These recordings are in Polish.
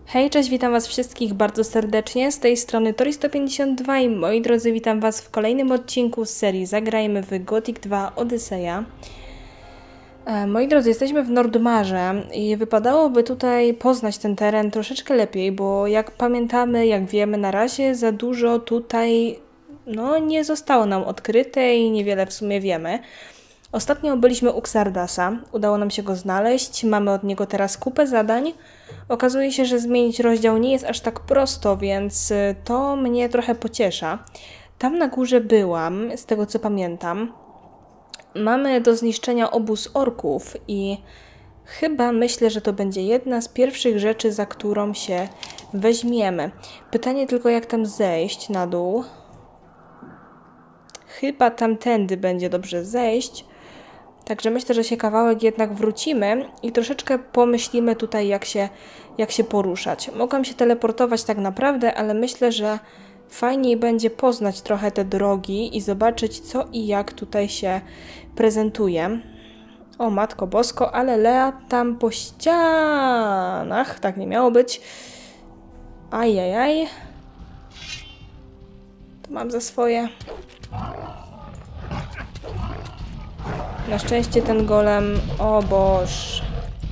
Hej, cześć, witam Was wszystkich bardzo serdecznie. Z tej strony Tori152 i moi drodzy, witam Was w kolejnym odcinku z serii Zagrajmy w Gothic 2 Odyseja. Moi drodzy, jesteśmy w Nordmarze i wypadałoby tutaj poznać ten teren troszeczkę lepiej, bo jak pamiętamy, jak wiemy, na razie za dużo tutaj nie zostało nam odkryte i niewiele w sumie wiemy. Ostatnio byliśmy u Xardasa, udało nam się go znaleźć, mamy od niego teraz kupę zadań. Okazuje się, że zmienić rozdział nie jest aż tak prosto, więc to mnie trochę pociesza. Tam na górze byłam, z tego co pamiętam. Mamy do zniszczenia obóz orków i chyba myślę, że to będzie jedna z pierwszych rzeczy, za którą się weźmiemy. Pytanie tylko, jak tam zejść na dół. Chyba tamtędy będzie dobrze zejść. Także myślę, że się kawałek jednak wrócimy i troszeczkę pomyślimy tutaj, jak się poruszać. Mogłam się teleportować tak naprawdę, ale myślę, że fajniej będzie poznać trochę te drogi i zobaczyć, co i jak tutaj się prezentuje. O Matko Bosko, ale Lea tam po ścianach. Tak nie miało być. Ajajaj. To mam za swoje. Na szczęście ten golem... O Boż.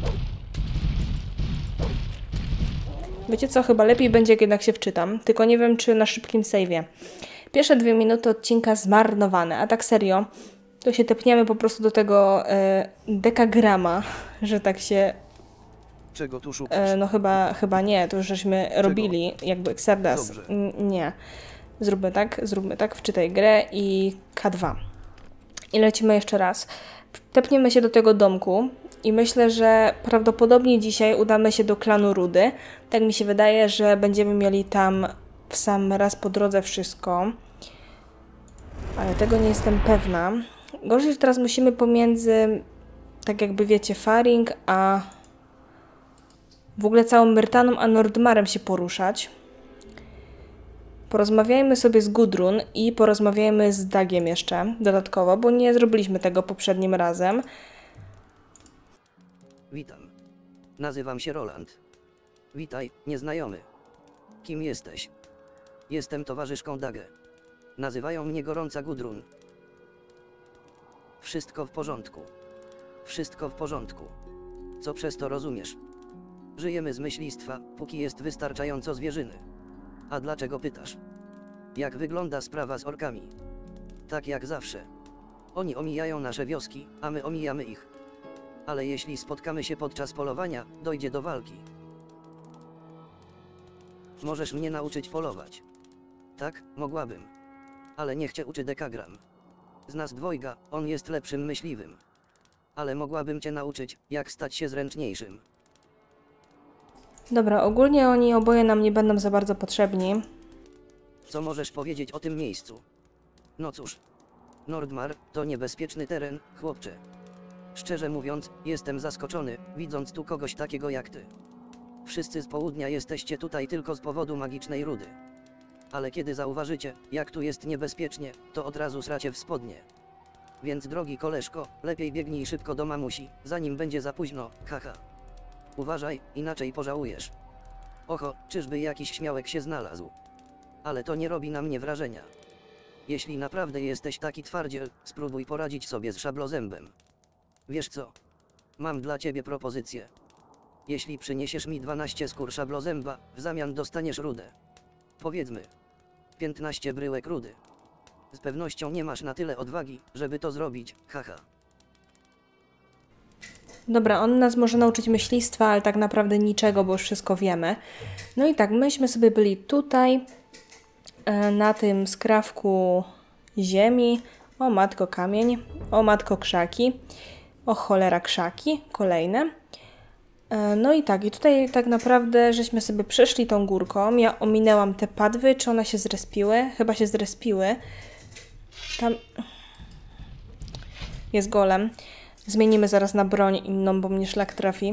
Wiecie co? Chyba lepiej będzie, jak jednak się wczytam. Tylko nie wiem, czy na szybkim save'ie. Pierwsze 2 minuty odcinka zmarnowane. A tak serio, to się tepniemy po prostu do tego dekagrama, że tak się... Czego tu szukasz? No chyba nie. To już żeśmy robili, jakby Xardas. Dobrze. Nie. Zróbmy tak. Wczytaj grę i K2. I lecimy jeszcze raz. Tepniemy się do tego domku i myślę, że prawdopodobnie dzisiaj udamy się do klanu Rudy. Tak mi się wydaje, że będziemy mieli tam w sam raz po drodze wszystko. Ale tego nie jestem pewna. Gorzej, że teraz musimy pomiędzy, tak jakby wiecie, Faring a w ogóle całą Myrtaną a Nordmarem się poruszać. Porozmawiajmy sobie z Gudrun i porozmawiajmy z Dagiem jeszcze dodatkowo, bo nie zrobiliśmy tego poprzednim razem. Witam. Nazywam się Roland. Witaj, nieznajomy. Kim jesteś? Jestem towarzyszką Dagę. Nazywają mnie Gorąca Gudrun. Wszystko w porządku. Wszystko w porządku. Co przez to rozumiesz? Żyjemy z myślistwa, póki jest wystarczająco zwierzyny. A dlaczego pytasz? Jak wygląda sprawa z orkami? Tak jak zawsze. Oni omijają nasze wioski, a my omijamy ich. Ale jeśli spotkamy się podczas polowania, dojdzie do walki. Możesz mnie nauczyć polować. Tak, mogłabym. Ale niech cię uczy dekagram. Z nas dwojga, on jest lepszym myśliwym. Ale mogłabym cię nauczyć, jak stać się zręczniejszym. Dobra, ogólnie oni oboje nam nie będą za bardzo potrzebni. Co możesz powiedzieć o tym miejscu? No cóż. Nordmar to niebezpieczny teren, chłopcze. Szczerze mówiąc, jestem zaskoczony, widząc tu kogoś takiego jak ty. Wszyscy z południa jesteście tutaj tylko z powodu magicznej rudy. Ale kiedy zauważycie, jak tu jest niebezpiecznie, to od razu sracie w spodnie. Więc drogi koleżko, lepiej biegnij szybko do mamusi, zanim będzie za późno, haha. Uważaj, inaczej pożałujesz. Oho, czyżby jakiś śmiałek się znalazł. Ale to nie robi na mnie wrażenia. Jeśli naprawdę jesteś taki twardziel, spróbuj poradzić sobie z szablozębem. Wiesz co? Mam dla ciebie propozycję. Jeśli przyniesiesz mi 12 skór szablozęba, w zamian dostaniesz rudę. Powiedzmy 15 bryłek rudy. Z pewnością nie masz na tyle odwagi, żeby to zrobić, haha. Dobra, on nas może nauczyć myślistwa, ale tak naprawdę niczego, bo już wszystko wiemy. No i tak, myśmy sobie byli tutaj, na tym skrawku ziemi. O matko kamień, o matko krzaki, o cholera krzaki, kolejne. No i tak, i tutaj tak naprawdę żeśmy sobie przeszli tą górką. Ja ominęłam te padwy, czy one się zrespiły? Chyba się zrespiły. Tam jest golem. Zmienimy zaraz na broń inną, bo mnie szlak trafi.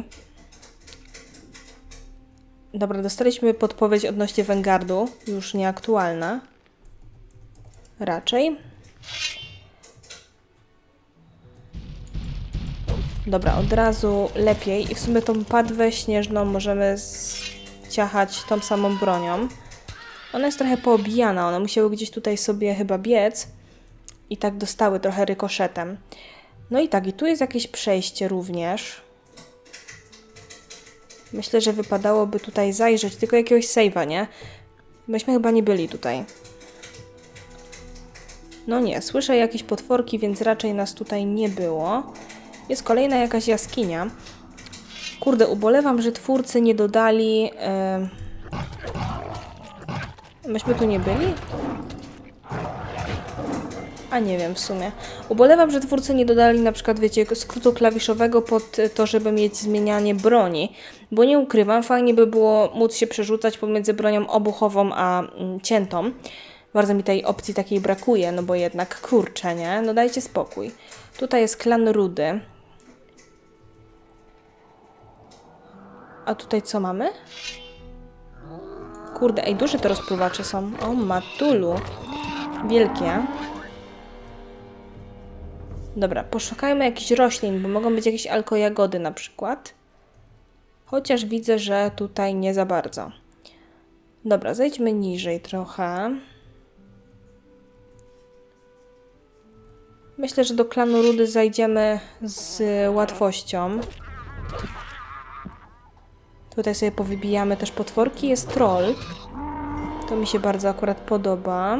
Dobra, dostaliśmy podpowiedź odnośnie Vanguardu. Już nieaktualna. Raczej. Dobra, od razu lepiej. I w sumie tą padwę śnieżną możemy ciachać tą samą bronią. Ona jest trochę poobijana, one musiały gdzieś tutaj sobie chyba biec i tak dostały trochę rykoszetem. No i tak, i tu jest jakieś przejście również. Myślę, że wypadałoby tutaj zajrzeć, tylko jakiegoś save'a, nie? Myśmy chyba nie byli tutaj. No nie, słyszę jakieś potworki, więc raczej nas tutaj nie było. Jest kolejna jakaś jaskinia. Kurde, ubolewam, że twórcy nie dodali... Myśmy tu nie byli? A nie wiem w sumie. Ubolewam, że twórcy nie dodali na przykład, wiecie, skrótu klawiszowego pod to, żeby mieć zmienianie broni. Bo nie ukrywam, fajnie by było móc się przerzucać pomiędzy bronią obuchową a ciętą. Bardzo mi tej opcji takiej brakuje, no bo jednak, kurczę, nie? No dajcie spokój. Tutaj jest klan Rudy. A tutaj co mamy? Kurde, ej, duże te rozpruwacze są. O, matulu. Wielkie. Dobra, poszukajmy jakichś roślin, bo mogą być jakieś alkojagody na przykład. Chociaż widzę, że tutaj nie za bardzo. Dobra, zejdźmy niżej trochę. Myślę, że do klanu Rudy zajdziemy z łatwością. Tutaj sobie powybijamy też potworki. Jest troll. To mi się bardzo akurat podoba.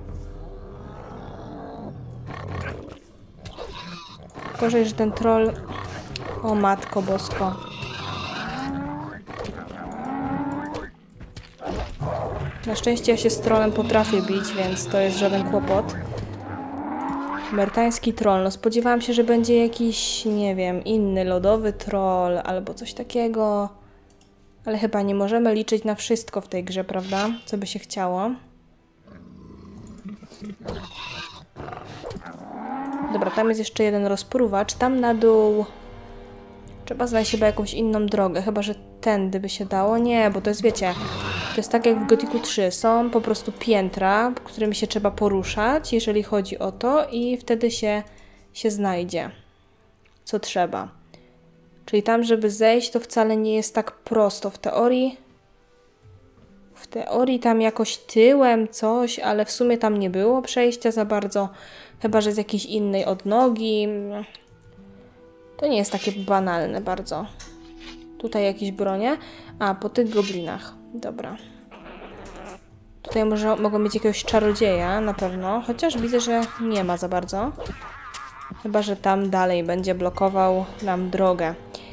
Gorzej, że ten troll... O matko bosko. Na szczęście ja się z trollem potrafię bić, więc to jest żaden kłopot. Mertański troll. No spodziewałam się, że będzie jakiś, nie wiem, inny lodowy troll albo coś takiego. Ale chyba nie możemy liczyć na wszystko w tej grze, prawda? Co by się chciało. Dobra, tam jest jeszcze jeden rozpruwacz. Tam na dół trzeba znaleźć chyba jakąś inną drogę. Chyba, że tędy by się dało. Nie, bo to jest, wiecie, to jest tak jak w Gothicu 3. Są po prostu piętra, którymi się trzeba poruszać, jeżeli chodzi o to, i wtedy się znajdzie, co trzeba. Czyli tam, żeby zejść, to wcale nie jest tak prosto. W teorii tam jakoś tyłem coś, ale w sumie tam nie było przejścia za bardzo. Chyba, że z jakiejś innej odnogi. To nie jest takie banalne bardzo. Tutaj jakieś bronie. A, po tych goblinach. Dobra. Tutaj mogą być jakiegoś czarodzieja, na pewno. Chociaż widzę, że nie ma za bardzo. Chyba, że tam dalej będzie blokował nam drogę.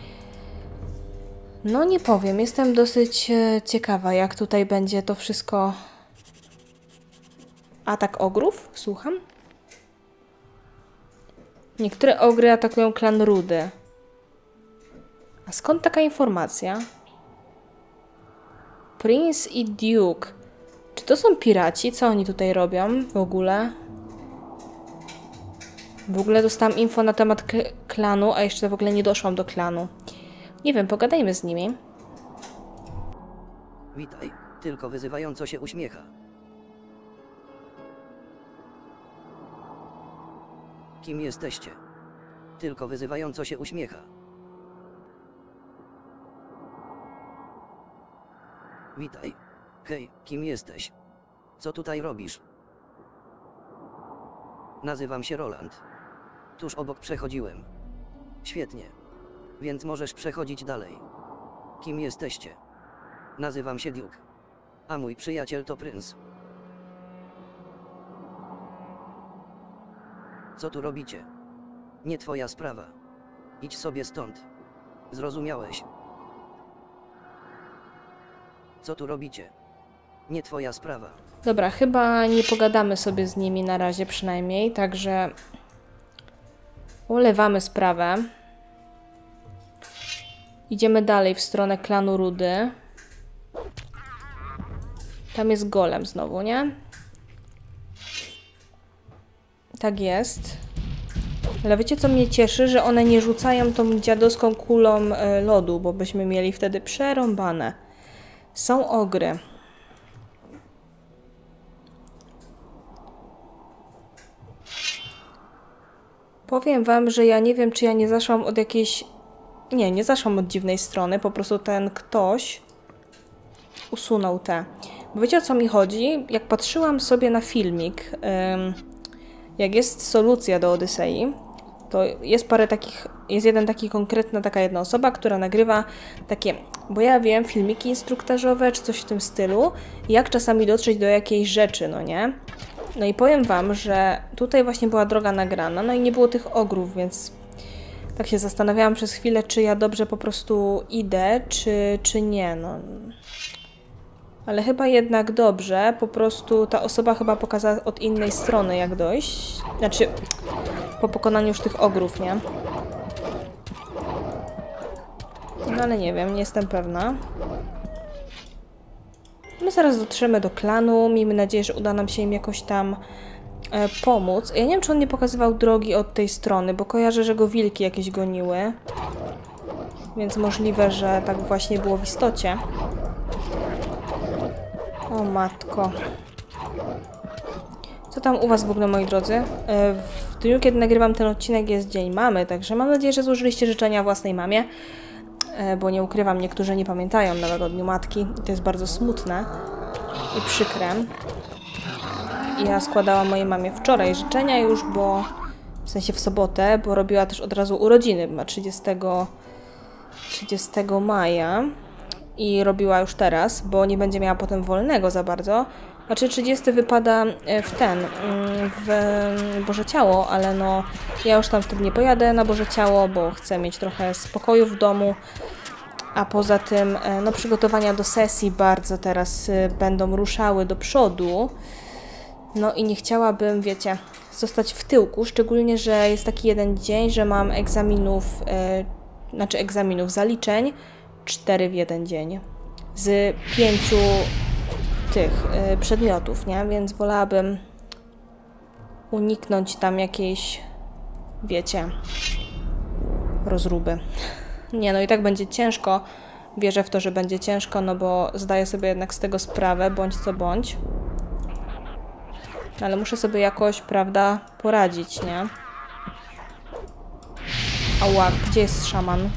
No nie powiem, jestem dosyć ciekawa, jak tutaj będzie to wszystko... Atak ogrów? Słucham? Niektóre ogry atakują klan Rudy. A skąd taka informacja? Prince i Duke. Czy to są piraci? Co oni tutaj robią w ogóle? W ogóle dostałam info na temat klanu, a jeszcze w ogóle nie doszłam do klanu. Nie wiem, pogadajmy z nimi. Witaj, tylko wyzywająco się uśmiecha. Kim jesteście? Tylko wyzywająco się uśmiecha. Witaj. Hej, kim jesteś? Co tutaj robisz? Nazywam się Roland. Tuż obok przechodziłem. Świetnie. Więc możesz przechodzić dalej. Kim jesteście? Nazywam się Duke. A mój przyjaciel to Prince. Co tu robicie? Nie twoja sprawa. Idź sobie stąd. Zrozumiałeś? Co tu robicie? Nie twoja sprawa. Dobra, chyba nie pogadamy sobie z nimi na razie przynajmniej, także ulewamy sprawę. Idziemy dalej w stronę klanu Rudy. Tam jest golem znowu, nie? Tak jest. Ale wiecie, co mnie cieszy? Że one nie rzucają tą dziadowską kulą lodu, bo byśmy mieli wtedy przerąbane. Są ogry. Powiem wam, że ja nie wiem, czy ja nie zaszłam od jakiejś... Nie zaszłam od dziwnej strony. Po prostu ten ktoś usunął te. Bo wiecie, o co mi chodzi? Jak patrzyłam sobie na filmik, jak jest solucja do Odysei, to jest parę takich, jest taka jedna osoba, która nagrywa takie, bo ja wiem, filmiki instruktażowe, czy coś w tym stylu, jak czasami dotrzeć do jakiejś rzeczy, no nie? No i powiem wam, że tutaj właśnie była droga nagrana, no i nie było tych ogrów, więc tak się zastanawiałam przez chwilę, czy ja dobrze po prostu idę, czy nie, no. Ale chyba jednak dobrze, po prostu ta osoba chyba pokazała od innej strony, jak dojść. Znaczy, po pokonaniu już tych ogrów, nie? No ale nie wiem, nie jestem pewna. My zaraz dotrzemy do klanu, miejmy nadzieję, że uda nam się im jakoś tam pomóc. Ja nie wiem, czy on nie pokazywał drogi od tej strony, bo kojarzę, że go wilki jakieś goniły. Więc możliwe, że tak właśnie było w istocie. O matko. Co tam u was w ogóle, moi drodzy? W dniu, kiedy nagrywam ten odcinek, jest Dzień Mamy, także mam nadzieję, że złożyliście życzenia własnej mamie. Bo nie ukrywam, niektórzy nie pamiętają nawet o Dniu Matki. I to jest bardzo smutne i przykre. Ja składałam mojej mamie wczoraj życzenia już, bo w sensie w sobotę, bo robiła też od razu urodziny, ma 30 maja i robiła już teraz, bo nie będzie miała potem wolnego za bardzo. Znaczy 30 wypada w Boże Ciało, ale no ja już tam wtedy nie pojadę na Boże Ciało, bo chcę mieć trochę spokoju w domu. A poza tym no przygotowania do sesji bardzo teraz będą ruszały do przodu. No i nie chciałabym, wiecie, zostać w tyłku, szczególnie, że jest taki jeden dzień, że mam zaliczeń 4 w jeden dzień z 5 tych przedmiotów, nie? Więc wolałabym uniknąć tam jakiejś, wiecie, rozruby. Nie, no i tak będzie ciężko. Wierzę w to, że będzie ciężko, no bo zdaję sobie jednak z tego sprawę, bądź co bądź. Ale muszę sobie jakoś, prawda, poradzić, nie? Ała, gdzie jest szaman?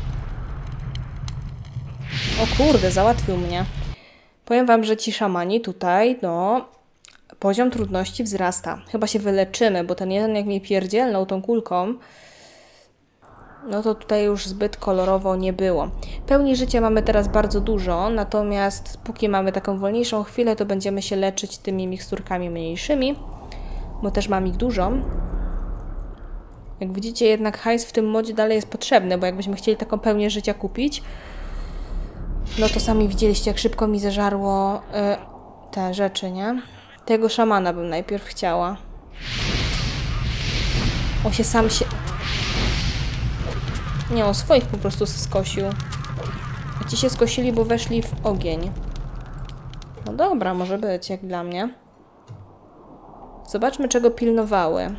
O kurde, załatwił mnie. Powiem wam, że ci szamani tutaj, no, poziom trudności wzrasta. Chyba się wyleczymy, bo ten jeden jak mnie pierdzielnął tą kulką, no to tutaj już zbyt kolorowo nie było. Pełni życia mamy teraz bardzo dużo, natomiast póki mamy taką wolniejszą chwilę, to będziemy się leczyć tymi miksturkami mniejszymi, bo też mam ich dużo. Jak widzicie, jednak hajs w tym modzie dalej jest potrzebny, bo jakbyśmy chcieli taką pełnię życia kupić, no to sami widzieliście, jak szybko mi zeżarło te rzeczy, nie? Tego szamana bym najpierw chciała. On się sam się... Nie, on swoich po prostu skosił. A ci się skosili, bo weszli w ogień. No dobra, może być, jak dla mnie. Zobaczmy, czego pilnowały.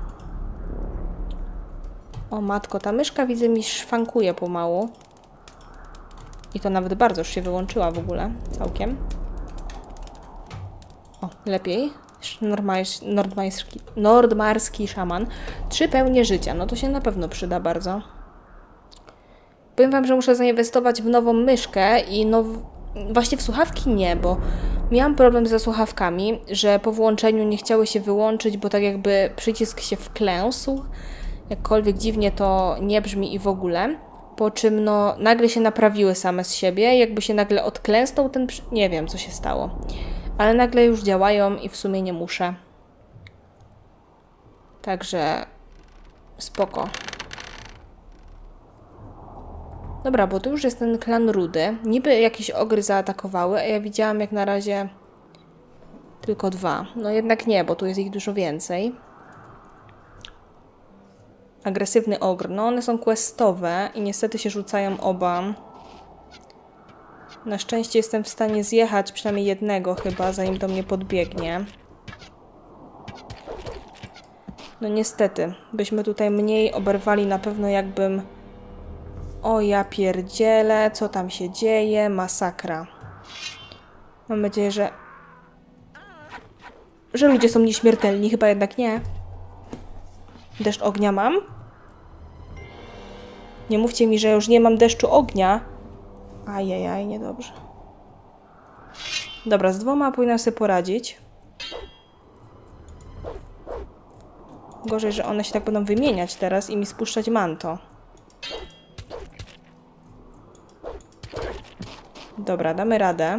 O matko, ta myszka widzę mi szwankuje pomału. I to nawet bardzo już się wyłączyła w ogóle, całkiem. O, lepiej. Nordmarski szaman. 3 pełnie życia, no to się na pewno przyda bardzo. Powiem wam, że muszę zainwestować w nową myszkę i właśnie w słuchawki nie, bo miałam problem ze słuchawkami, że po włączeniu nie chciały się wyłączyć, bo tak jakby przycisk się wklęsł. Jakkolwiek dziwnie to nie brzmi i w ogóle. Po czym no nagle się naprawiły same z siebie, jakby się nagle odklęsnął ten... Nie wiem, co się stało. Ale nagle już działają i w sumie nie muszę. Także spoko. Dobra, bo tu już jest ten klan Rudy. Niby jakieś ogry zaatakowały, a ja widziałam jak na razie tylko 2. No jednak nie, bo tu jest ich dużo więcej. Agresywny ogr. No one są questowe i niestety się rzucają oba. Na szczęście jestem w stanie zjechać przynajmniej jednego chyba, zanim do mnie podbiegnie. No niestety, byśmy tutaj mniej oberwali na pewno jakbym... O ja pierdzielę, co tam się dzieje? Masakra. Mam nadzieję, że ludzie są nieśmiertelni, chyba jednak nie. Deszcz ognia mam? Nie mówcie mi, że już nie mam deszczu ognia. Ajajaj, niedobrze. Dobra, z 2 powinna sobie poradzić. Gorzej, że one się tak będą wymieniać teraz i mi spuszczać manto. Dobra, damy radę.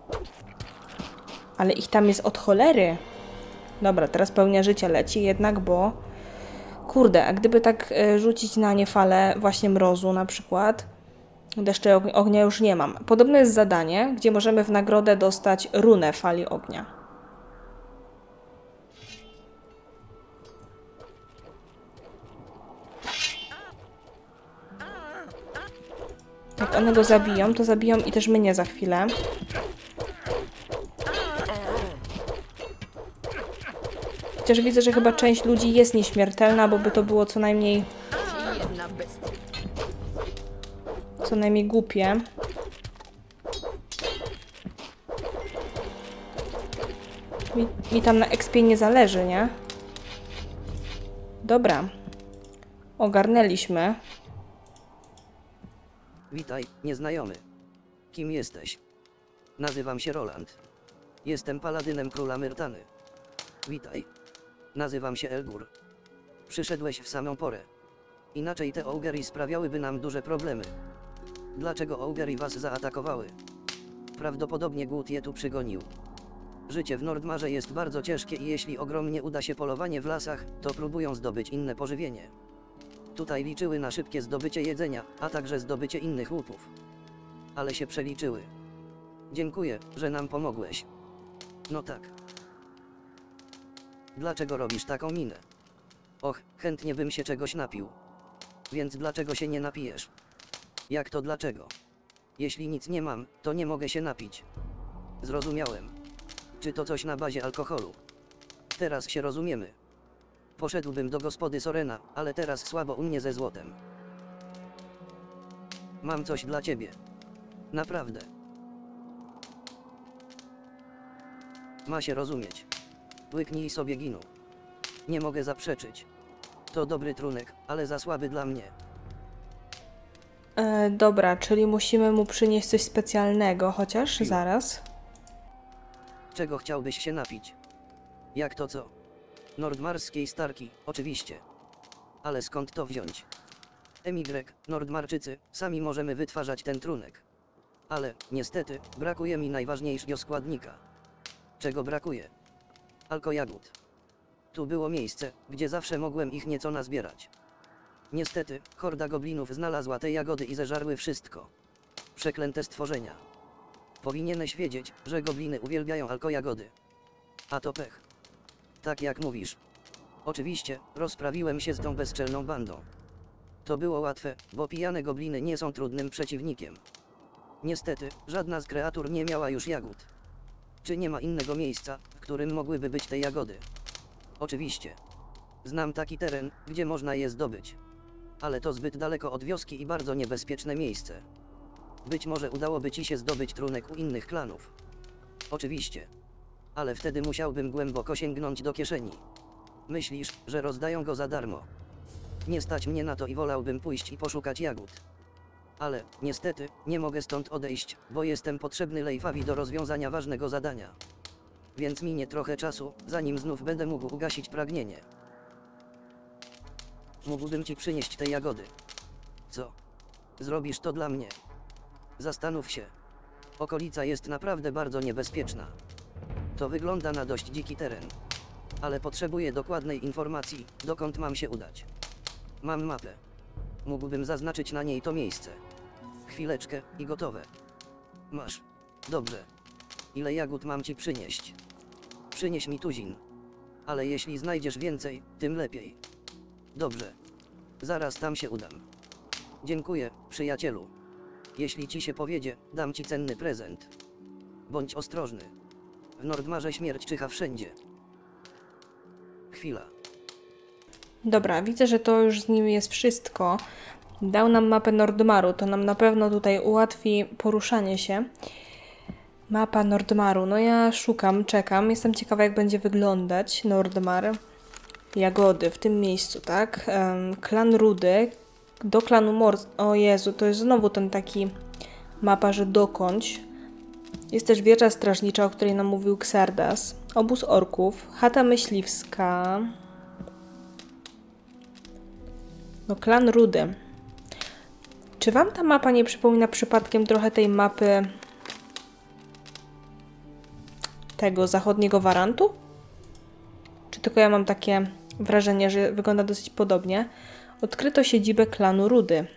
Ale ich tam jest od cholery. Dobra, teraz pełnia życia leci jednak, bo... Kurde, a gdyby tak rzucić na nie falę właśnie mrozu na przykład... Deszcze ognia już nie mam. Podobne jest zadanie, gdzie możemy w nagrodę dostać runę fali ognia. Jak one go zabiją, to zabiją i też mnie za chwilę. Chociaż widzę, że chyba część ludzi jest nieśmiertelna, bo by to było co najmniej głupie. Mi tam na expie nie zależy, nie? Dobra. Ogarnęliśmy. Witaj, nieznajomy. Kim jesteś? Nazywam się Roland. Jestem paladynem króla Myrtany. Witaj. Nazywam się Elgur. Przyszedłeś w samą porę. Inaczej te Augery sprawiałyby nam duże problemy. Dlaczego Augery was zaatakowały? Prawdopodobnie głód je tu przygonił. Życie w Nordmarze jest bardzo ciężkie i jeśli ogromnie uda się polowanie w lasach, to próbują zdobyć inne pożywienie. Tutaj liczyły na szybkie zdobycie jedzenia, a także zdobycie innych łupów. Ale się przeliczyły. Dziękuję, że nam pomogłeś. No tak. Dlaczego robisz taką minę? Och, chętnie bym się czegoś napił. Więc dlaczego się nie napijesz? Jak to dlaczego? Jeśli nic nie mam, to nie mogę się napić. Zrozumiałem. Czy to coś na bazie alkoholu? Teraz się rozumiemy. Poszedłbym do gospody Sorena, ale teraz słabo u mnie ze złotem. Mam coś dla ciebie. Naprawdę. Ma się rozumieć. Łyknij sobie ginu. Nie mogę zaprzeczyć. To dobry trunek, ale za słaby dla mnie. Dobra, czyli musimy mu przynieść coś specjalnego, chociaż zaraz. Czego chciałbyś się napić? Jak to co? Nordmarskiej starki, oczywiście. Ale skąd to wziąć? Emigrek, Nordmarczycy, sami możemy wytwarzać ten trunek. Ale, niestety, brakuje mi najważniejszego składnika. Czego brakuje? Alkojagód. Tu było miejsce, gdzie zawsze mogłem ich nieco nazbierać. Niestety, horda goblinów znalazła te jagody i zeżarły wszystko. Przeklęte stworzenia. Powinieneś wiedzieć, że gobliny uwielbiają alkojagody. A to pech. Tak jak mówisz. Oczywiście, rozprawiłem się z tą bezczelną bandą. To było łatwe, bo pijane gobliny nie są trudnym przeciwnikiem. Niestety, żadna z kreatur nie miała już jagód. Czy nie ma innego miejsca, w którym mogłyby być te jagody? Oczywiście. Znam taki teren, gdzie można je zdobyć. Ale to zbyt daleko od wioski i bardzo niebezpieczne miejsce. Być może udałoby ci się zdobyć trunek u innych klanów. Oczywiście. Ale wtedy musiałbym głęboko sięgnąć do kieszeni. Myślisz, że rozdają go za darmo? Nie stać mnie na to i wolałbym pójść i poszukać jagód. Ale, niestety, nie mogę stąd odejść, bo jestem potrzebny Leifowi do rozwiązania ważnego zadania. Więc minie trochę czasu, zanim znów będę mógł ugasić pragnienie. Mógłbym ci przynieść te jagody. Co? Zrobisz to dla mnie? Zastanów się. Okolica jest naprawdę bardzo niebezpieczna. To wygląda na dość dziki teren. Ale potrzebuję dokładnej informacji, dokąd mam się udać. Mam mapę. Mógłbym zaznaczyć na niej to miejsce. Chwileczkę i gotowe. Masz. Dobrze. Ile jagód mam ci przynieść? Przynieś mi tuzin. Ale jeśli znajdziesz więcej, tym lepiej. Dobrze. Zaraz tam się udam. Dziękuję, przyjacielu. Jeśli ci się powiedzie, dam ci cenny prezent. Bądź ostrożny. W Nordmarze śmierć czyha wszędzie. Chwila. Dobra, widzę, że to już z nim jest wszystko. Dał nam mapę Nordmaru, to nam na pewno tutaj ułatwi poruszanie się. Mapa Nordmaru, no ja szukam, czekam. Jestem ciekawa, jak będzie wyglądać Nordmar. Jagody w tym miejscu, tak? Klan Rudy. Do klanu O Jezu, to jest znowu ten taki mapa, że dokądś. Jest też wieża strażnicza, o której nam mówił Xardas. Obóz orków. Chata myśliwska. No, klan Rudy. Czy wam ta mapa nie przypomina przypadkiem trochę tej mapy tego zachodniego Warantu? Czy tylko ja mam takie wrażenie, że wygląda dosyć podobnie? Odkryto siedzibę klanu Rudy.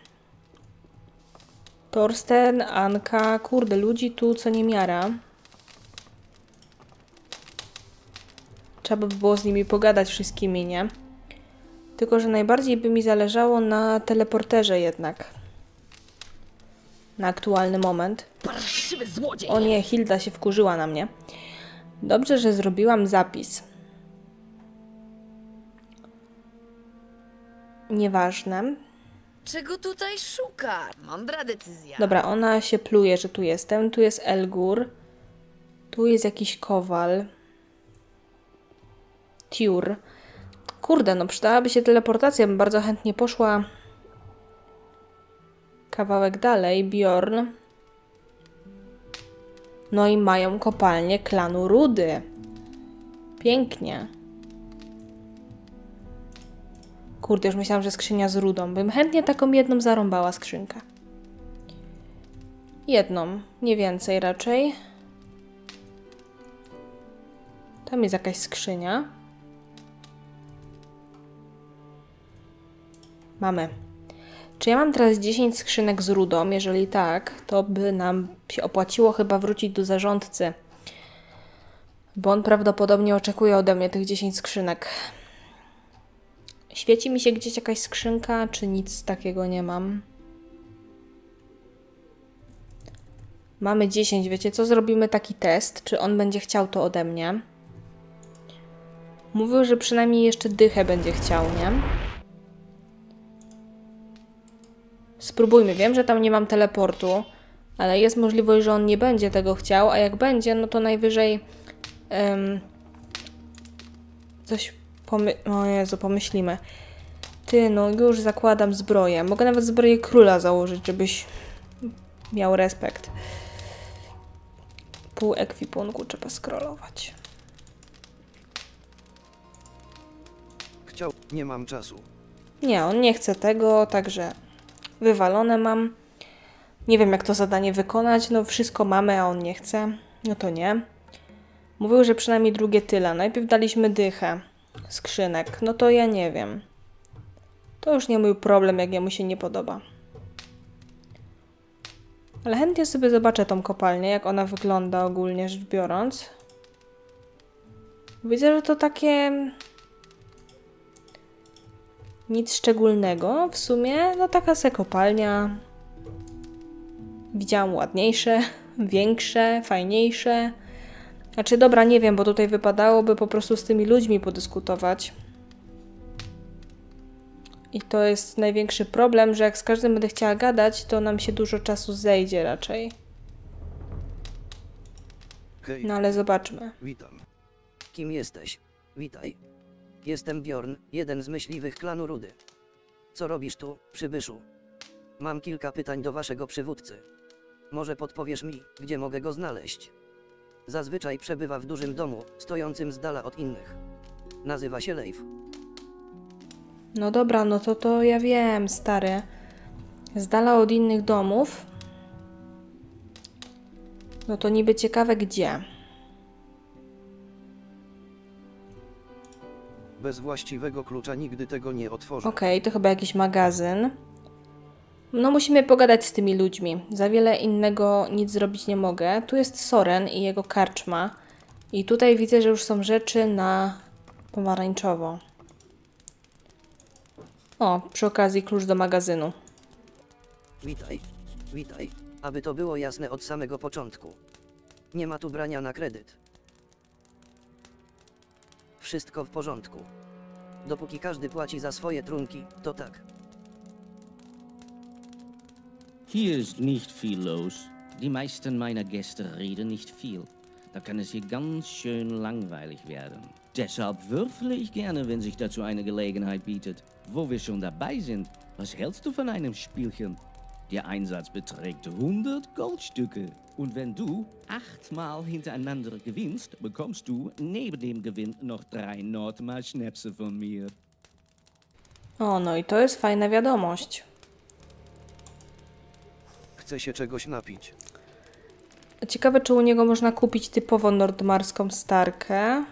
Torsten, Anka, kurde, ludzi tu co niemiara. Trzeba by było z nimi pogadać wszystkimi, nie? Tylko że najbardziej by mi zależało na teleporterze jednak. Na aktualny moment. O nie, Hilda się wkurzyła na mnie. Dobrze, że zrobiłam zapis. Nieważne. Czego tutaj szuka? Mądra decyzja. Dobra, ona się pluje, że tu jestem. Tu jest Elgur. Tu jest jakiś kowal. Tiur. Kurde, no przydałaby się teleportacja. Bym bardzo chętnie poszła kawałek dalej. Bjorn. No i mają kopalnię klanu Rudy. Pięknie. Kurde, już myślałam, że skrzynia z rudą. Bym chętnie taką jedną zarąbała skrzynkę. Jedną, nie więcej raczej. Tam jest jakaś skrzynia. Mamy. Czy ja mam teraz 10 skrzynek z rudą? Jeżeli tak, to by nam się opłaciło chyba wrócić do zarządcy. Bo on prawdopodobnie oczekuje ode mnie tych 10 skrzynek. Świeci mi się gdzieś jakaś skrzynka, czy nic takiego nie mam? Mamy 10, wiecie co? Zrobimy taki test, czy on będzie chciał to ode mnie. Mówił, że przynajmniej jeszcze dychę będzie chciał, nie? Spróbujmy. Wiem, że tam nie mam teleportu, ale jest możliwość, że on nie będzie tego chciał, a jak będzie, no to najwyżej coś o Jezu, pomyślimy. Ty, no już zakładam zbroję. Mogę nawet zbroję króla założyć, żebyś miał respekt. Pół ekwipunku trzeba scrollować. Nie mam czasu. Nie, on nie chce tego, także wywalone mam. Nie wiem, jak to zadanie wykonać. No wszystko mamy, a on nie chce. No to nie. Mówił, że przynajmniej drugie tyle. Najpierw daliśmy dychę skrzynek. No to ja nie wiem. To już nie mój problem, jak jemu się nie podoba. Ale chętnie sobie zobaczę tą kopalnię, jak ona wygląda ogólnie rzecz biorąc. Widzę, że to takie nic szczególnego w sumie. No taka se kopalnia. Widziałam ładniejsze, większe, fajniejsze. Znaczy dobra, nie wiem, bo tutaj wypadałoby po prostu z tymi ludźmi podyskutować. I to jest największy problem, że jak z każdym będę chciała gadać, to nam się dużo czasu zejdzie raczej. Hej, No ale zobaczmy. witam. Kim jesteś? Witaj. Jestem Bjorn, jeden z myśliwych klanu Rudy. Co robisz tu, przybyszu? Mam kilka pytań do waszego przywódcy. Może podpowiesz mi, gdzie mogę go znaleźć? Zazwyczaj przebywa w dużym domu, stojącym z dala od innych. Nazywa się Leif. No dobra, no to ja wiem, stary. Z dala od innych domów. No to niby ciekawe gdzie. Bez właściwego klucza nigdy tego nie otworzę. Okej, to chyba jakiś magazyn. No musimy pogadać z tymi ludźmi. Za wiele innego nic zrobić nie mogę. Tu jest Soren i jego karczma. I tutaj widzę, że już są rzeczy na pomarańczowo. O, przy okazji klucz do magazynu. Witaj. Witaj. Aby to było jasne od samego początku. Nie ma tu brania na kredyt. Wszystko w porządku. Dopóki każdy płaci za swoje trunki, to tak. Hier ist nicht viel los. Die meisten meiner Gäste reden nicht viel. Da kann es hier ganz schön langweilig werden. Deshalb würfele ich gerne, wenn sich dazu eine Gelegenheit bietet. Wo wir schon dabei sind, was hältst du von einem Spielchen? Der Einsatz beträgt 100 Goldstücke. Und wenn du 8-mal hintereinander gewinnst, bekommst du neben dem Gewinn noch 3 Nordmar Schnäpse von mir. O, no i to jest fajna wiadomość. Chcę się czegoś napić. Ciekawe, czy u niego można kupić typowo nordmarską starkę.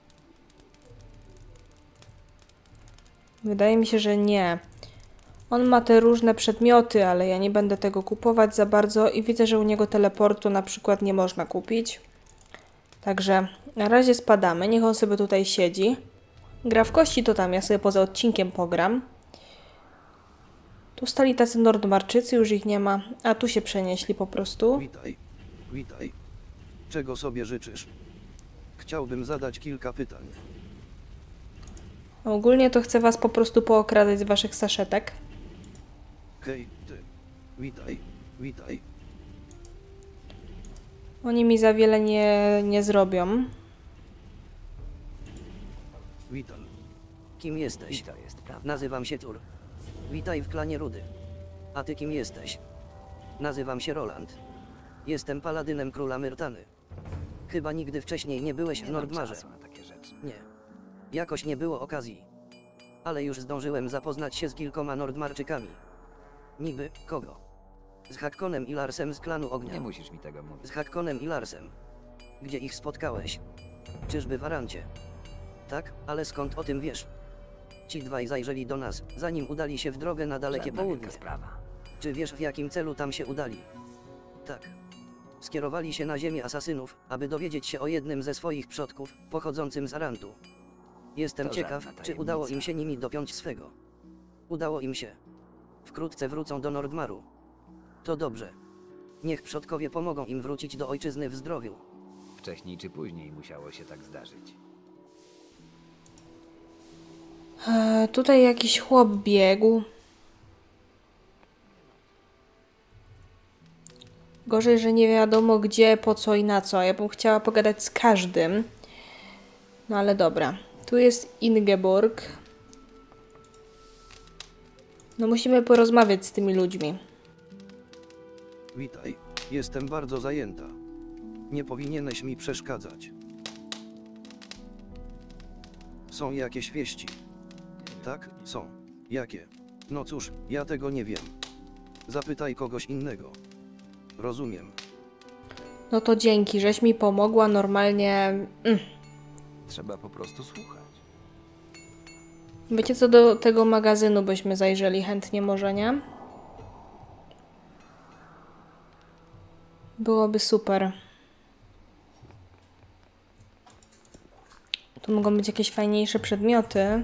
Wydaje mi się, że nie. On ma te różne przedmioty, ale ja nie będę tego kupować za bardzo i widzę, że u niego teleportu na przykład nie można kupić. Także na razie spadamy. Niech on sobie tutaj siedzi. Gra w kości to tam, ja sobie poza odcinkiem pogram. Tu stali tacy Nordmarczycy, już ich nie ma, a tu się przenieśli po prostu. Witaj. Witaj. Czego sobie życzysz? Chciałbym zadać kilka pytań. Ogólnie to chcę was po prostu pookradać z waszych saszetek. Hej, ty. Witaj. Witaj. Oni mi za wiele nie zrobią. Witam. Kim jesteś? Nazywam się Tur. Witaj w klanie Rudy. A ty kim jesteś? Nazywam się Roland. Jestem paladynem króla Myrtany. Chyba nigdy wcześniej nie byłeś w Nordmarze. Nie. Jakoś nie było okazji. Ale już zdążyłem zapoznać się z kilkoma Nordmarczykami. Niby, kogo? Z Hakkonem i Larsem z klanu Ognia. Nie musisz mi tego mówić. Z Hakkonem i Larsem. Gdzie ich spotkałeś? Czyżby w Arancie? Tak, ale skąd o tym wiesz? Ci dwaj zajrzeli do nas, zanim udali się w drogę na dalekie Żadna południe. wielka sprawa. Czy wiesz, w jakim celu tam się udali? Tak. Skierowali się na ziemię asasynów, aby dowiedzieć się o jednym ze swoich przodków, pochodzącym z Arantu. Jestem To ciekaw, żadna czy udało im tajemnica. się nimi dopiąć swego. Udało im się. Wkrótce wrócą do Nordmaru. To dobrze. Niech przodkowie pomogą im wrócić do ojczyzny w zdrowiu. Wcześniej czy później musiało się tak zdarzyć. Tutaj jakiś chłop biegł. Gorzej, że nie wiadomo gdzie, po co i na co. Ja bym chciała pogadać z każdym. No ale dobra. Tu jest Ingeborg. No musimy porozmawiać z tymi ludźmi. Witaj. Jestem bardzo zajęta. Nie powinieneś mi przeszkadzać. Są jakieś wieści? Tak, są. Jakie? No cóż, ja tego nie wiem. Zapytaj kogoś innego. Rozumiem. No to dzięki, żeś mi pomogła normalnie. Trzeba po prostu słuchać. Wiecie co, do tego magazynu byśmy zajrzeli chętnie może, nie? Byłoby super. Tu mogą być jakieś fajniejsze przedmioty.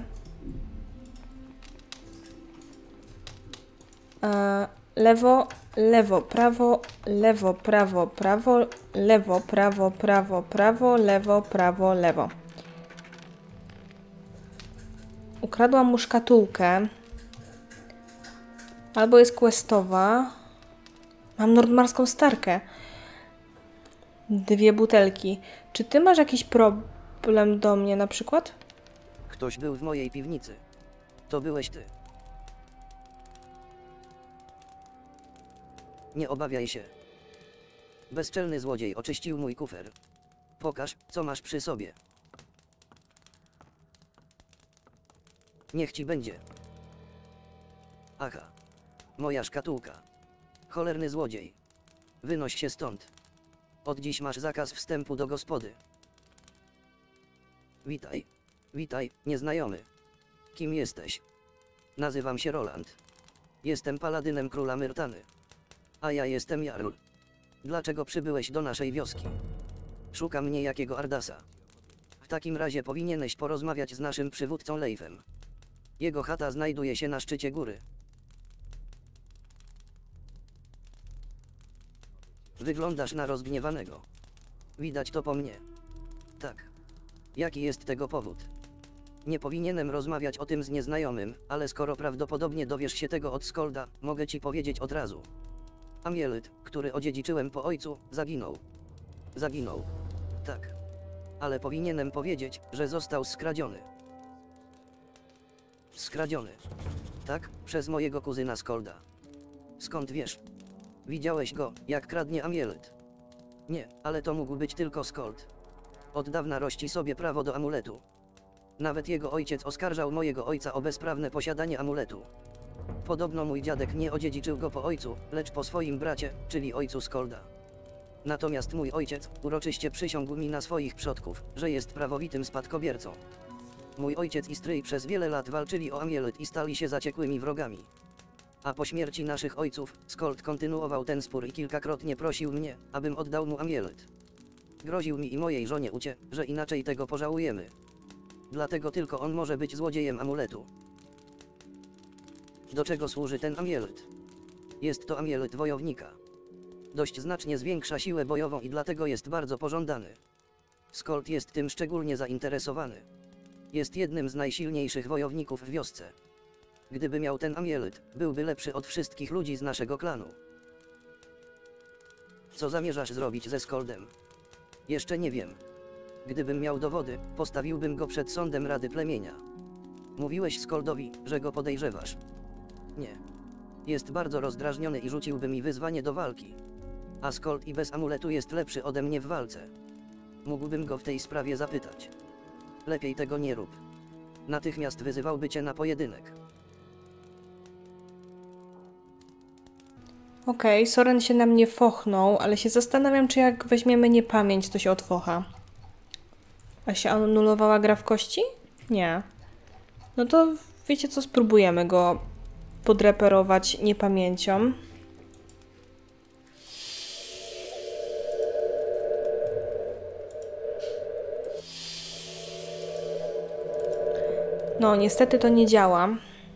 Lewo, lewo, prawo, lewo, prawo, prawo, lewo, prawo, prawo, prawo, lewo, prawo, lewo. Ukradłam mu szkatułkę. Albo jest questowa. Mam nordmarską starkę. 2 butelki. Czy ty masz jakiś problem do mnie na przykład? Ktoś był w mojej piwnicy. To byłeś ty. Nie obawiaj się. Bezczelny złodziej oczyścił mój kufer. Pokaż, co masz przy sobie. Niech ci będzie. Aha. Moja szkatułka. Cholerny złodziej. Wynoś się stąd. Od dziś masz zakaz wstępu do gospody. Witaj. Witaj, nieznajomy. Kim jesteś? Nazywam się Roland. Jestem paladynem króla Myrtany. A ja jestem Jarl. Dlaczego przybyłeś do naszej wioski? Szukam niejakiego Ardasa. W takim razie powinieneś porozmawiać z naszym przywódcą Leifem. Jego chata znajduje się na szczycie góry. Wyglądasz na rozgniewanego. Widać to po mnie. Tak. Jaki jest tego powód? Nie powinienem rozmawiać o tym z nieznajomym, ale skoro prawdopodobnie dowiesz się tego od Skolda, mogę ci powiedzieć od razu. Amielit, który odziedziczyłem po ojcu, zaginął. Zaginął. Tak. Ale powinienem powiedzieć, że został skradziony. Skradziony. Tak, przez mojego kuzyna Skolda. Skąd wiesz? Widziałeś go, jak kradnie amulet? Nie, ale to mógł być tylko Skold. Od dawna rości sobie prawo do amuletu. Nawet jego ojciec oskarżał mojego ojca o bezprawne posiadanie amuletu. Podobno mój dziadek nie odziedziczył go po ojcu, lecz po swoim bracie, czyli ojcu Skolda. Natomiast mój ojciec uroczyście przysiągł mi na swoich przodków, że jest prawowitym spadkobiercą. Mój ojciec i stryj przez wiele lat walczyli o amulet i stali się zaciekłymi wrogami. A po śmierci naszych ojców, Skold kontynuował ten spór i kilkakrotnie prosił mnie, abym oddał mu amulet. Groził mi i mojej żonie Ucie, że inaczej tego pożałujemy. Dlatego tylko on może być złodziejem amuletu. Do czego służy ten amulet? Jest to amulet wojownika. Dość znacznie zwiększa siłę bojową i dlatego jest bardzo pożądany. Skold jest tym szczególnie zainteresowany. Jest jednym z najsilniejszych wojowników w wiosce. Gdyby miał ten amulet, byłby lepszy od wszystkich ludzi z naszego klanu. Co zamierzasz zrobić ze Skoldem? Jeszcze nie wiem. Gdybym miał dowody, postawiłbym go przed sądem Rady Plemienia. Mówiłeś Skoldowi, że go podejrzewasz. Nie. Jest bardzo rozdrażniony i rzuciłby mi wyzwanie do walki. A Skold i bez amuletu jest lepszy ode mnie w walce. Mógłbym go w tej sprawie zapytać. Lepiej tego nie rób. Natychmiast wyzywałby cię na pojedynek. Okej, Soren się na mnie fochnął, ale się zastanawiam, czy jak weźmiemy niepamięć, to się otwocha. A się anulowała gra w kości? Nie. No to wiecie co, spróbujemy go podreperować niepamięcią. No, niestety to nie działa.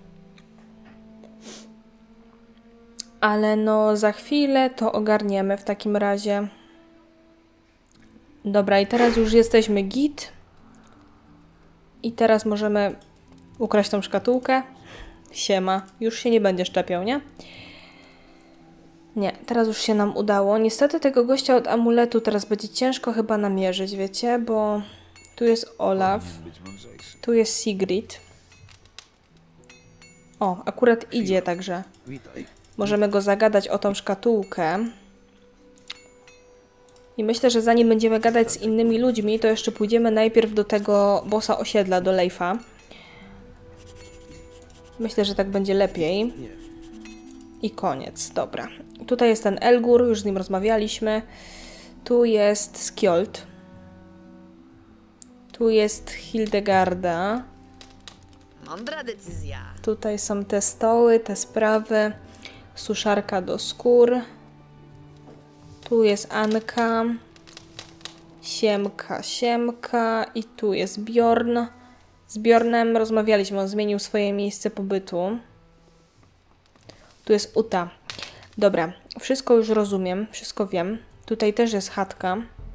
Ale no, za chwilę to ogarniemy w takim razie. Dobra, i teraz już jesteśmy git. I teraz możemy ukraść tą szkatułkę. Siema. Już się nie będzie szczepiał, nie? Nie, teraz już się nam udało. Niestety tego gościa od amuletu teraz będzie ciężko chyba namierzyć, wiecie? Bo tu jest Olaf. Tu jest Sigrid. O, akurat idzie, także możemy go zagadać o tą szkatułkę. I myślę, że zanim będziemy gadać z innymi ludźmi, to jeszcze pójdziemy najpierw do tego bossa osiedla, do Leif'a. Myślę, że tak będzie lepiej. I koniec, dobra. Tutaj jest ten Elgur, już z nim rozmawialiśmy. Tu jest Skjold. Tu jest Hildegarda. Mądra decyzja. Tutaj są te stoły, te sprawy. Suszarka do skór. Tu jest Anka. Siemka. I tu jest Bjorn. Z Bjornem rozmawialiśmy, on zmienił swoje miejsce pobytu. Tu jest Uta. Dobra, wszystko już rozumiem, wszystko wiem. Tutaj też jest chatka.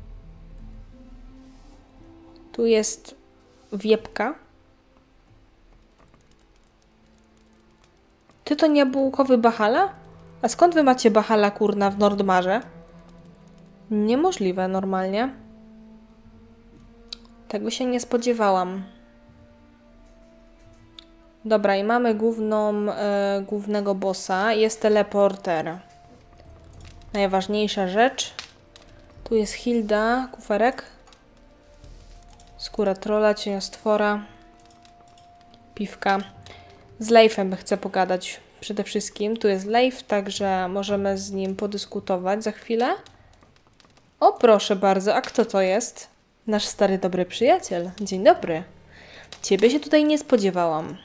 Tu jest wiepka. Ty to nie bułkowy Bahala? A skąd wy macie Bahala, kurna, w Nordmarze? Niemożliwe normalnie. Tego się nie spodziewałam. Dobra, i mamy głównego bossa. Jest teleporter. Najważniejsza rzecz. Tu jest Hilda, kuferek. Skóra trolla, cieniostwora. Piwka. Z Leifem chcę pogadać przede wszystkim. Tu jest Leif, także możemy z nim podyskutować za chwilę. O, proszę bardzo, a kto to jest? Nasz stary, dobry przyjaciel. Dzień dobry. Ciebie się tutaj nie spodziewałam.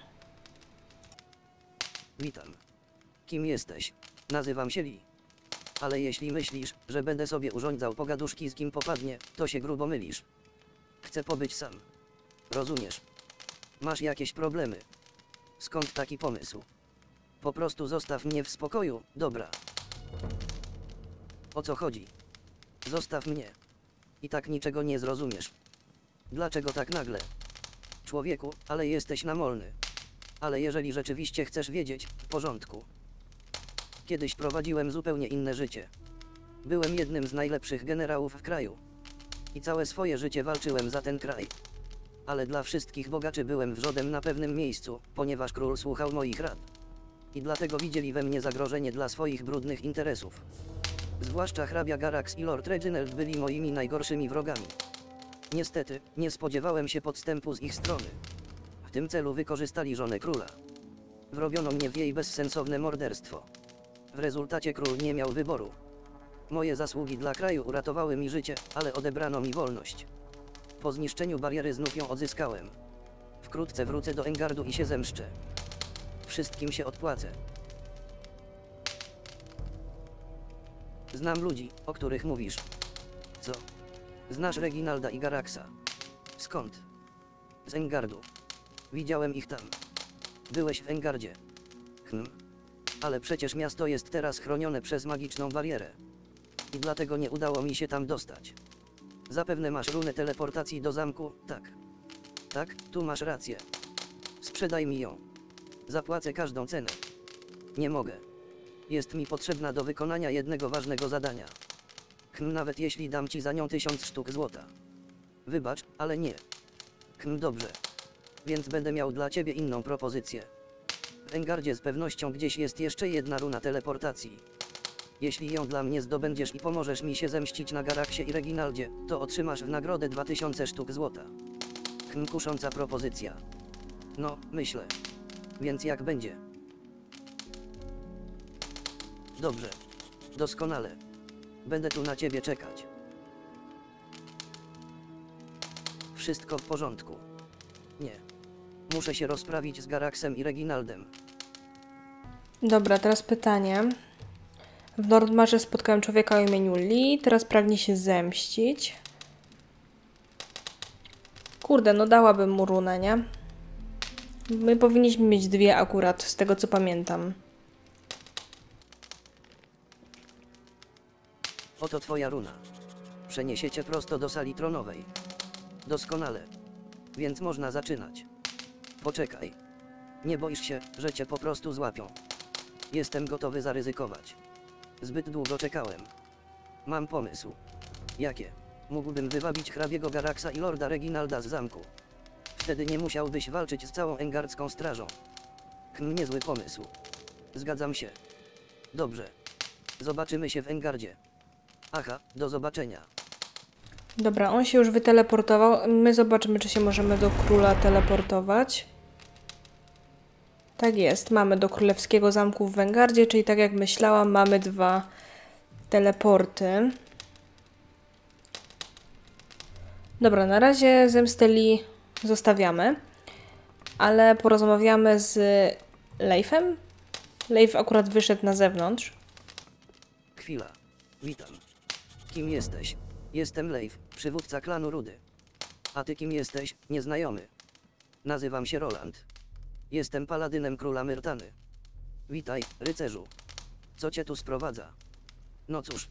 Witam. Kim jesteś? Nazywam się Lee. Ale jeśli myślisz, że będę sobie urządzał pogaduszki z kim popadnie, to się grubo mylisz. Chcę pobyć sam. Rozumiesz? Masz jakieś problemy? Skąd taki pomysł? Po prostu zostaw mnie w spokoju, dobra. O co chodzi? Zostaw mnie. I tak niczego nie zrozumiesz. Dlaczego tak nagle? Człowieku, ale jesteś namolny. Ale jeżeli rzeczywiście chcesz wiedzieć, w porządku. Kiedyś prowadziłem zupełnie inne życie. Byłem jednym z najlepszych generałów w kraju. I całe swoje życie walczyłem za ten kraj. Ale dla wszystkich bogaczy byłem wrzodem na pewnym miejscu, ponieważ król słuchał moich rad. i dlatego widzieli we mnie zagrożenie dla swoich brudnych interesów. Zwłaszcza hrabia Garax i Lord Reginald byli moimi najgorszymi wrogami. Niestety, nie spodziewałem się podstępu z ich strony. W tym celu wykorzystali żonę króla. Wrobiono mnie w jej bezsensowne morderstwo. W rezultacie król nie miał wyboru. Moje zasługi dla kraju uratowały mi życie, ale odebrano mi wolność. Po zniszczeniu bariery znów ją odzyskałem. Wkrótce wrócę do Engardu i się zemszczę. Wszystkim się odpłacę. Znam ludzi, o których mówisz. Co? Znasz Reginalda i Garaxa? Skąd? Z Engardu. Widziałem ich tam. Byłeś w Engardzie. Ale przecież miasto jest teraz chronione przez magiczną barierę. I dlatego nie udało mi się tam dostać. Zapewne masz runę teleportacji do zamku, tak. Tak, tu masz rację. Sprzedaj mi ją. Zapłacę każdą cenę. Nie mogę. Jest mi potrzebna do wykonania jednego ważnego zadania. Nawet jeśli dam ci za nią 1000 sztuk złota. Wybacz, ale nie. Dobrze. Więc będę miał dla ciebie inną propozycję. W Engardzie z pewnością gdzieś jest jeszcze jedna runa teleportacji. Jeśli ją dla mnie zdobędziesz i pomożesz mi się zemścić na Garaxie i Reginaldzie, to otrzymasz w nagrodę 2000 sztuk złota. Kusząca propozycja. No, myślę. Więc jak będzie? Dobrze. Doskonale. Będę tu na ciebie czekać. Wszystko w porządku. Nie. Muszę się rozprawić z Garaxem i Reginaldem. Dobra, teraz pytanie. W Nordmarze spotkałem człowieka o imieniu Lee, teraz pragnie się zemścić. Kurde, no dałabym mu runę, nie? My powinniśmy mieć 2 akurat, z tego co pamiętam. Oto twoja runa. Przeniesie cię prosto do sali tronowej. Doskonale. Więc można zaczynać. Poczekaj. Nie boisz się, że cię po prostu złapią? Jestem gotowy zaryzykować. Zbyt długo czekałem. Mam pomysł. Jakie? Mógłbym wywabić hrabiego Garaxa i lorda Reginalda z zamku. Wtedy nie musiałbyś walczyć z całą engardzką strażą. Niezły pomysł. Zgadzam się. Dobrze. Zobaczymy się w Engardzie. Aha, do zobaczenia. Dobra, on się już wyteleportował. My zobaczymy, czy się możemy do króla teleportować. Tak jest, mamy do królewskiego zamku w Engardzie, czyli tak jak myślałam, mamy 2 teleporty. Dobra, na razie zemstę Lee zostawiamy, ale porozmawiamy z Leifem. Leif akurat wyszedł na zewnątrz. Chwila. Witam. Kim jesteś? Jestem Leif, przywódca klanu Rudy. A ty kim jesteś, nieznajomy? Nazywam się Roland. Jestem paladynem króla Myrtany. Witaj, rycerzu. Co cię tu sprowadza? No cóż.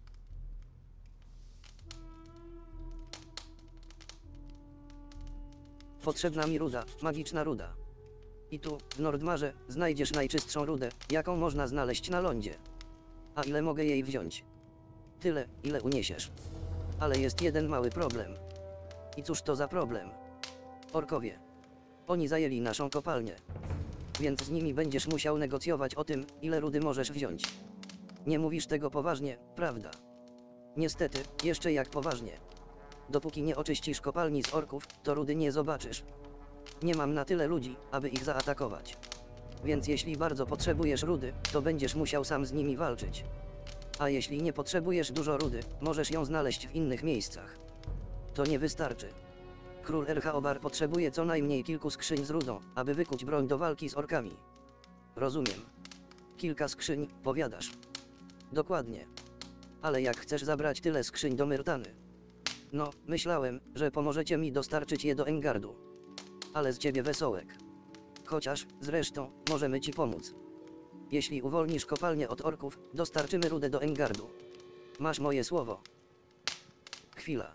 Potrzebna mi ruda, magiczna ruda. I tu, w Nordmarze, znajdziesz najczystszą rudę, jaką można znaleźć na lądzie. A ile mogę jej wziąć? Tyle, ile uniesiesz. Ale jest jeden mały problem. I cóż to za problem? Orkowie. Oni zajęli naszą kopalnię. Więc z nimi będziesz musiał negocjować o tym, ile rudy możesz wziąć. Nie mówisz tego poważnie, prawda? Niestety, jeszcze jak poważnie. Dopóki nie oczyścisz kopalni z orków, to rudy nie zobaczysz. Nie mam na tyle ludzi, aby ich zaatakować. Więc jeśli bardzo potrzebujesz rudy, to będziesz musiał sam z nimi walczyć. A jeśli nie potrzebujesz dużo rudy, możesz ją znaleźć w innych miejscach. To nie wystarczy. Król Erchaobar potrzebuje co najmniej kilku skrzyń z rudą, aby wykuć broń do walki z orkami. Rozumiem. Kilka skrzyń, powiadasz. Dokładnie. Ale jak chcesz zabrać tyle skrzyń do Myrtany? No, myślałem, że pomożecie mi dostarczyć je do Engardu. Ale z ciebie wesołek. Chociaż, zresztą, możemy ci pomóc. Jeśli uwolnisz kopalnię od orków, dostarczymy rudę do Engardu. Masz moje słowo. Chwila.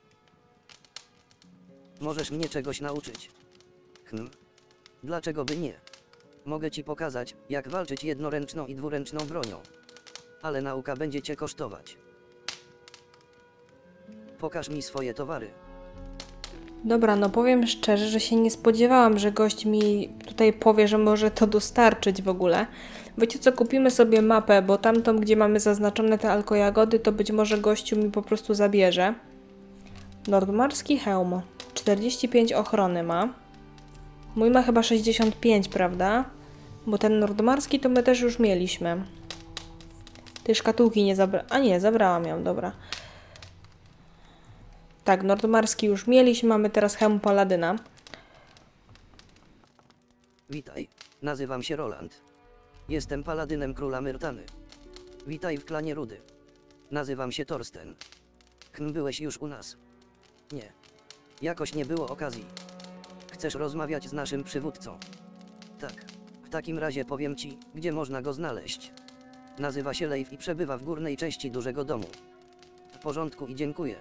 Możesz mnie czegoś nauczyć. Dlaczego by nie? Mogę ci pokazać, jak walczyć jednoręczną i dwuręczną bronią. Ale nauka będzie cię kosztować. Pokaż mi swoje towary. Dobra, no powiem szczerze, że się nie spodziewałam, że gość mi tutaj powie, że może to dostarczyć w ogóle. Wiecie co, kupimy sobie mapę, bo tamtą, gdzie mamy zaznaczone te alkojagody, to być może gościu mi po prostu zabierze. Nordmarski hełm. 45 ochrony ma. Mój ma chyba 65, prawda? Bo ten nordmarski to my też już mieliśmy. Tej szkatułki nie zabrałam. A nie, zabrałam ją, dobra. Tak, nordmarski już mieliśmy, mamy teraz hełm paladyna. Witaj, nazywam się Roland. Jestem paladynem króla Myrtany. Witaj w klanie Rudy. Nazywam się Torsten. Byłeś już u nas? Nie. Jakoś nie było okazji. Chcesz rozmawiać z naszym przywódcą? Tak. W takim razie powiem ci, gdzie można go znaleźć. Nazywa się Leif i przebywa w górnej części dużego domu. W porządku i dziękuję.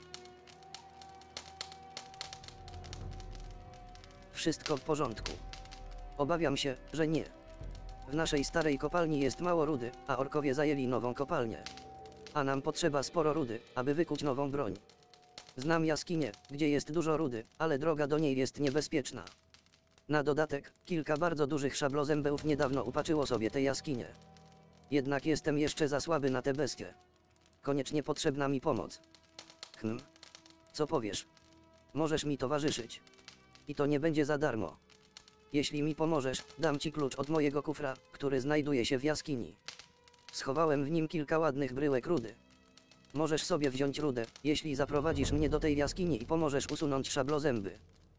Wszystko w porządku. Obawiam się, że nie. W naszej starej kopalni jest mało rudy, a orkowie zajęli nową kopalnię. A nam potrzeba sporo rudy, aby wykuć nową broń. Znam jaskinię, gdzie jest dużo rudy, ale droga do niej jest niebezpieczna. Na dodatek, kilka bardzo dużych szablozębełów niedawno upaczyło sobie tę jaskinię. Jednak jestem jeszcze za słaby na tę bestię. Koniecznie potrzebna mi pomoc. Co powiesz? Możesz mi towarzyszyć. I to nie będzie za darmo. Jeśli mi pomożesz, dam ci klucz od mojego kufra, który znajduje się w jaskini. Schowałem w nim kilka ładnych bryłek rudy. Możesz sobie wziąć rudę, jeśli zaprowadzisz mnie do tej jaskini i pomożesz usunąć szablozęby.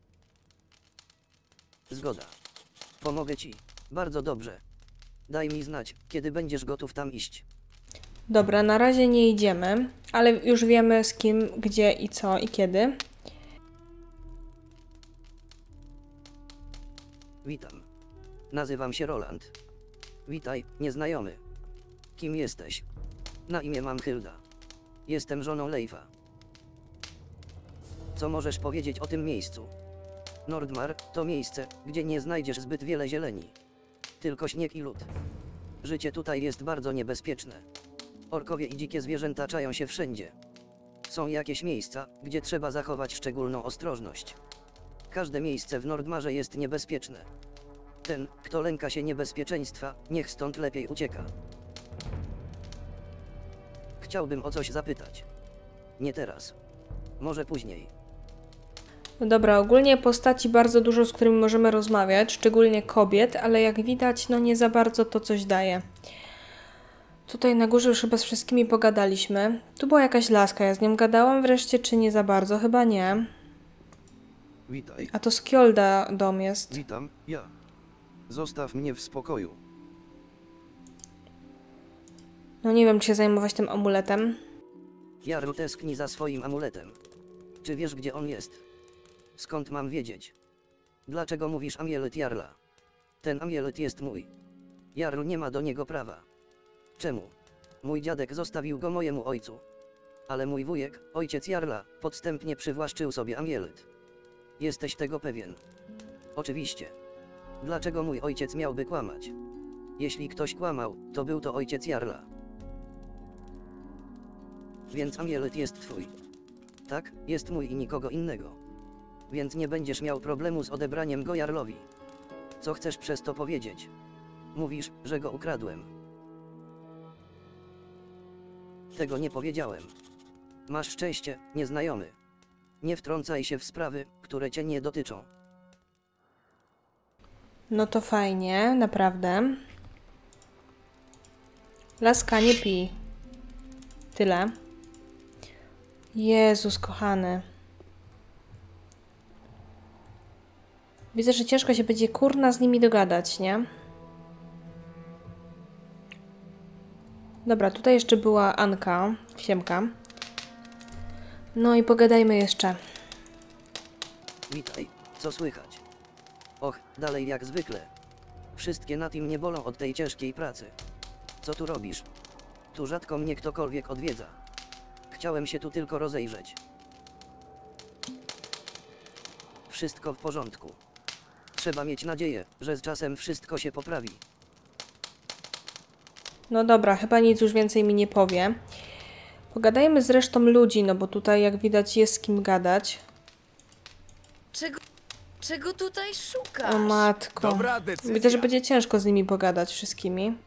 Zgoda. Pomogę ci. Bardzo dobrze. Daj mi znać, kiedy będziesz gotów tam iść. Dobra, na razie nie idziemy, ale już wiemy z kim, gdzie i co i kiedy. Witam. Nazywam się Roland. Witaj, nieznajomy. Kim jesteś? Na imię mam Hilda. Jestem żoną Leifa. Co możesz powiedzieć o tym miejscu? Nordmar to miejsce, gdzie nie znajdziesz zbyt wiele zieleni. Tylko śnieg i lód. Życie tutaj jest bardzo niebezpieczne. Orkowie i dzikie zwierzęta czają się wszędzie. Są jakieś miejsca, gdzie trzeba zachować szczególną ostrożność. Każde miejsce w Nordmarze jest niebezpieczne. Ten, kto lęka się niebezpieczeństwa, niech stąd lepiej ucieka. Chciałbym o coś zapytać. Nie teraz. Może później. No dobra, ogólnie postaci bardzo dużo, z którymi możemy rozmawiać, szczególnie kobiet, ale jak widać, no nie za bardzo to coś daje. Tutaj na górze już chyba z wszystkimi pogadaliśmy. Tu była jakaś laska, ja z nią gadałam wreszcie, czy nie za bardzo? Chyba nie. Witaj. A to Skjolda dom jest. Witam, ja. Zostaw mnie w spokoju. No nie wiem, czy się zajmować tym amuletem. Jarl tęskni za swoim amuletem. Czy wiesz, gdzie on jest? Skąd mam wiedzieć? Dlaczego mówisz amulet Jarla? Ten amulet jest mój. Jarl nie ma do niego prawa. Czemu? Mój dziadek zostawił go mojemu ojcu. Ale mój wujek, ojciec Jarla, podstępnie przywłaszczył sobie amulet. Jesteś tego pewien? Oczywiście. Dlaczego mój ojciec miałby kłamać? Jeśli ktoś kłamał, to był to ojciec Jarla. Więc amulet jest twój. Tak, jest mój i nikogo innego. Więc nie będziesz miał problemu z odebraniem go Jarlowi. Co chcesz przez to powiedzieć? Mówisz, że go ukradłem. Tego nie powiedziałem. Masz szczęście, nieznajomy. Nie wtrącaj się w sprawy, które cię nie dotyczą. No to fajnie, naprawdę. Laska, nie pij. Tyle. Jezus kochany. Widzę, że ciężko się będzie kurna z nimi dogadać, nie? Dobra, tutaj jeszcze była Anka, Siemka. No i pogadajmy jeszcze. Witaj, co słychać? Och, dalej jak zwykle. Wszystkie na tym nie bolą od tej ciężkiej pracy. Co tu robisz? Tu rzadko mnie ktokolwiek odwiedza. Chciałem się tu tylko rozejrzeć. Wszystko w porządku. Trzeba mieć nadzieję, że z czasem wszystko się poprawi. No dobra, chyba nic już więcej mi nie powie. Pogadajmy z resztą ludzi, no bo tutaj jak widać jest z kim gadać. Czego tutaj szukasz? O matko. Dobra decyzja. Widzę, że będzie ciężko z nimi pogadać wszystkimi.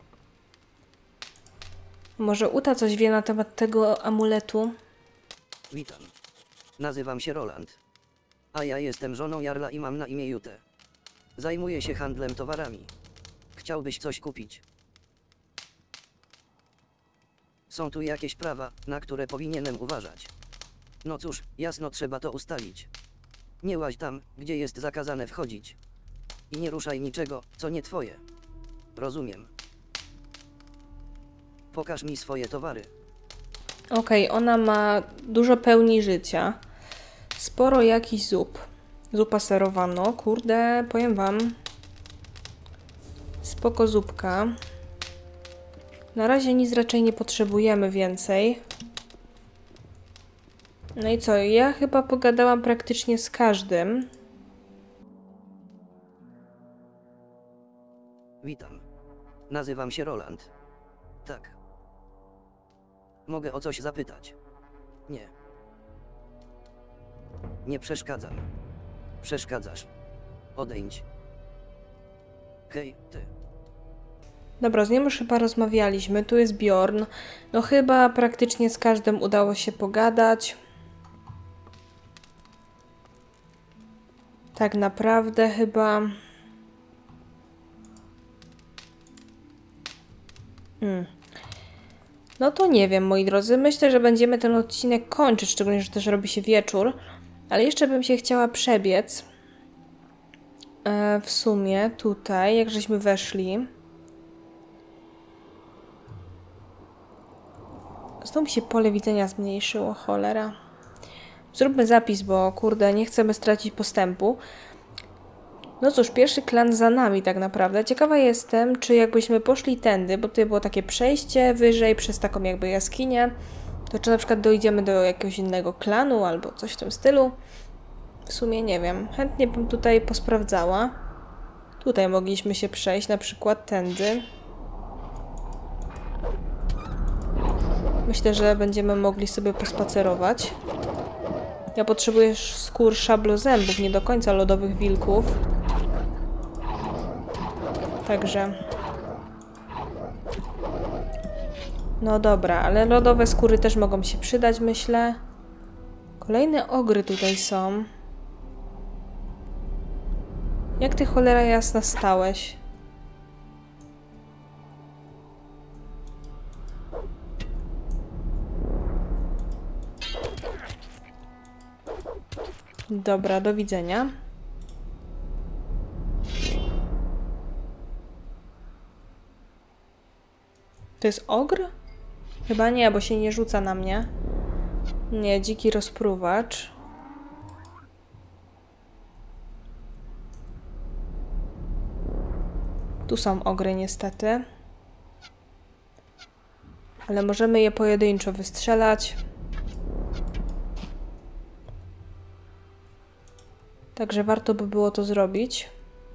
Może Uta coś wie na temat tego amuletu? Witam. Nazywam się Roland. A ja jestem żoną Jarla i mam na imię Jutę. Zajmuję się handlem towarami. Chciałbyś coś kupić? Są tu jakieś prawa, na które powinienem uważać. No cóż, jasno trzeba to ustalić. Nie łaź tam, gdzie jest zakazane wchodzić. I nie ruszaj niczego, co nie twoje. Rozumiem. Pokaż mi swoje towary. Okej, ona ma dużo pełni życia. Sporo jakichś zup. Zupa serowano. Kurde, powiem wam. Spoko zupka. Na razie nic raczej nie potrzebujemy więcej. No i co? Ja chyba pogadałam praktycznie z każdym. Witam. Nazywam się Roland. Tak. Mogę o coś zapytać? Nie. Nie przeszkadzam. Przeszkadzasz. Odejdź. Hej, ty. Dobra, z nim już chyba rozmawialiśmy. Tu jest Bjorn. No chyba praktycznie z każdym udało się pogadać. Tak naprawdę chyba... No to nie wiem, moi drodzy. Myślę, że będziemy ten odcinek kończyć, szczególnie, że też robi się wieczór. Ale jeszcze bym się chciała przebiec. W sumie tutaj, jak żeśmy weszli. Znowu mi się pole widzenia zmniejszyło, cholera. Zróbmy zapis, bo kurde, nie chcemy stracić postępu. No cóż, pierwszy klan za nami tak naprawdę. Ciekawa jestem, czy jakbyśmy poszli tędy, bo tutaj było takie przejście wyżej przez taką jakby jaskinię, to czy na przykład dojdziemy do jakiegoś innego klanu albo coś w tym stylu. W sumie nie wiem. Chętnie bym tutaj posprawdzała. Tutaj mogliśmy się przejść, na przykład tędy. Myślę, że będziemy mogli sobie pospacerować. Ja potrzebuję skór szablozębów, nie do końca lodowych wilków. Także... No dobra, ale lodowe skóry też mogą się przydać, myślę. Kolejne ogry tutaj są. Jak ty, cholera jasna, stałeś? Dobra, do widzenia. To jest ogr? Chyba nie, bo się nie rzuca na mnie. Nie, dziki rozpruwacz. Tu są ogry niestety. Ale możemy je pojedynczo wystrzelać. Także warto by było to zrobić.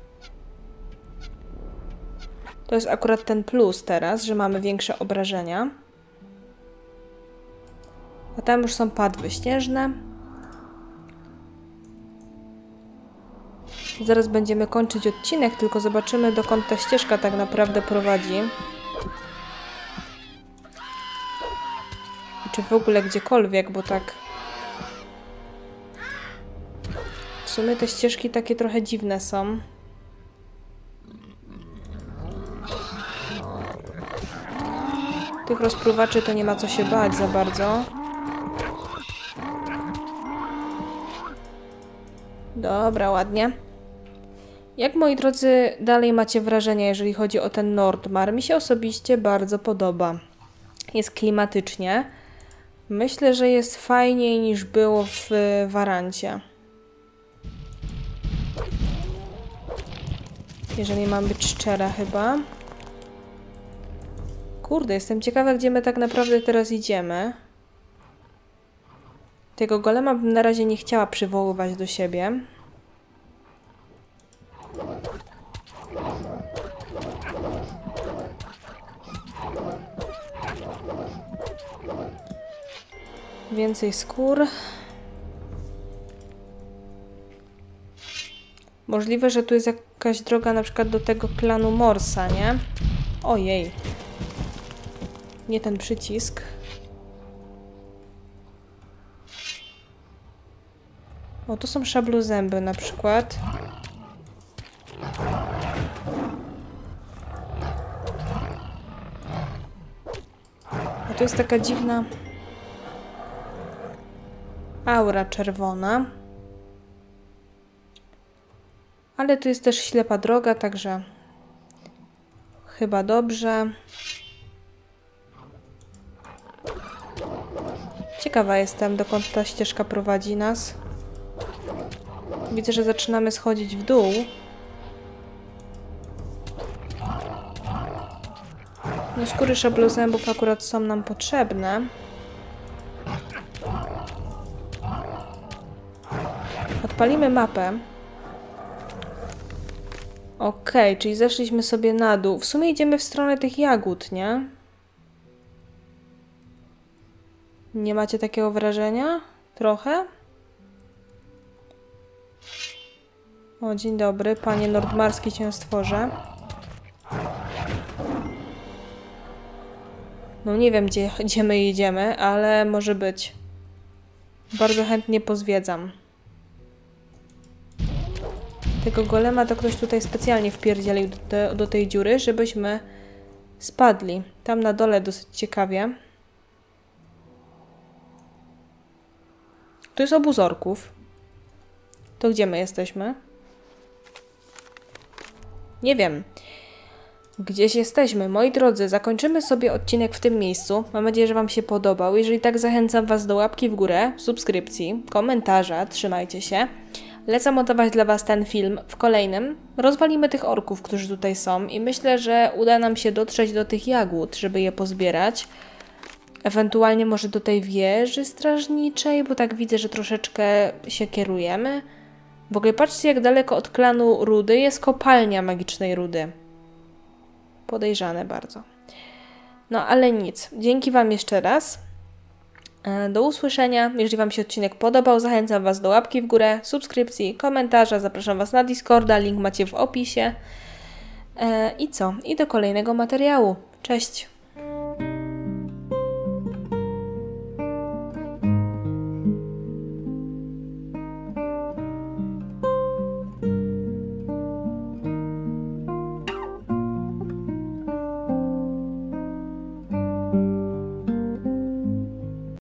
To jest akurat ten plus teraz, że mamy większe obrażenia. A tam już są padwy śnieżne. Zaraz będziemy kończyć odcinek, tylko zobaczymy, dokąd ta ścieżka tak naprawdę prowadzi. I czy w ogóle gdziekolwiek, bo tak... W sumie te ścieżki takie trochę dziwne są. Tych rozpruwaczy to nie ma co się bać za bardzo. Dobra, ładnie. Jak, moi drodzy, dalej macie wrażenia, jeżeli chodzi o ten Nordmar? Mi się osobiście bardzo podoba. Jest klimatycznie. Myślę, że jest fajniej niż było w Warancie. Jeżeli mam być szczera chyba. Kurde, jestem ciekawa, gdzie my tak naprawdę teraz idziemy. Tego golema bym na razie nie chciała przywoływać do siebie. Więcej skór. Możliwe, że tu jest jakaś droga na przykład do tego klanu Morsa, nie? Ojej. Nie ten przycisk. O, tu są szablozęby na przykład. A tu jest taka dziwna aura czerwona. Ale tu jest też ślepa droga, także chyba dobrze. Ciekawa jestem, dokąd ta ścieżka prowadzi nas. Widzę, że zaczynamy schodzić w dół. No, skóry szablozębów akurat są nam potrzebne. Odpalimy mapę. Okej, czyli zeszliśmy sobie na dół. W sumie idziemy w stronę tych jagód, nie? Nie macie takiego wrażenia? Trochę? O, dzień dobry, panie nordmarski ciężstworze. No nie wiem, gdzie my idziemy, ale może być. Bardzo chętnie pozwiedzam. Tego golema to ktoś tutaj specjalnie wpierdzielił do tej dziury, żebyśmy spadli. Tam na dole dosyć ciekawie. Tu jest obóz orków. To gdzie my jesteśmy? Nie wiem. Gdzieś jesteśmy. Moi drodzy, zakończymy sobie odcinek w tym miejscu. Mam nadzieję, że Wam się podobał. Jeżeli tak, zachęcam Was do łapki w górę, subskrypcji, komentarza. Trzymajcie się. Lecę montować dla Was ten film. W kolejnym rozwalimy tych orków, którzy tutaj są i myślę, że uda nam się dotrzeć do tych jagód, żeby je pozbierać. Ewentualnie może do tej wieży strażniczej, bo tak widzę, że troszeczkę się kierujemy. W ogóle patrzcie, jak daleko od klanu Rudy jest kopalnia magicznej rudy. Podejrzane bardzo. No ale nic. Dzięki Wam jeszcze raz. Do usłyszenia. Jeżeli Wam się odcinek podobał, zachęcam Was do łapki w górę, subskrypcji, komentarza. Zapraszam Was na Discorda. Link macie w opisie. I co? I do kolejnego materiału. Cześć!